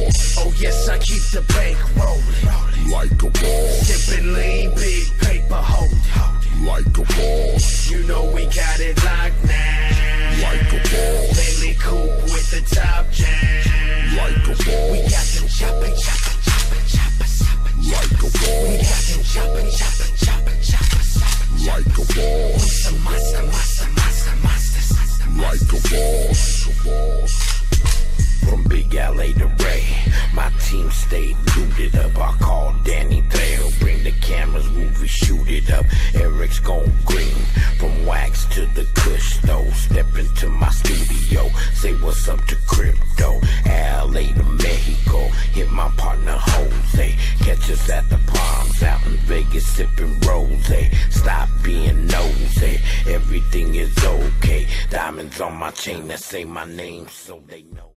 boss. Oh yes, I keep the bank rolling. Like a boss. Sipping lean, big paper hold. Like a boss. You know we got it locked now. Like a boss. Bentley coupe with the top jam. Like a boss. We got them chopping. Like a boss. We got them chopping. Like a boss. We some monsters. Like a boss. From Big LA to Ray, my team stayed looted up. I called Danny Trejo, bring the cameras, movie, shoot it up. Eric's gone green, from wax to the kush though. Step into my studio, say what's up to crypto. LA to Mexico, hit my partner Jose. Catch us at the Palms, out in Vegas sipping rose. Stop being nosy, everything is okay. Diamonds on my chain that say my name so they know.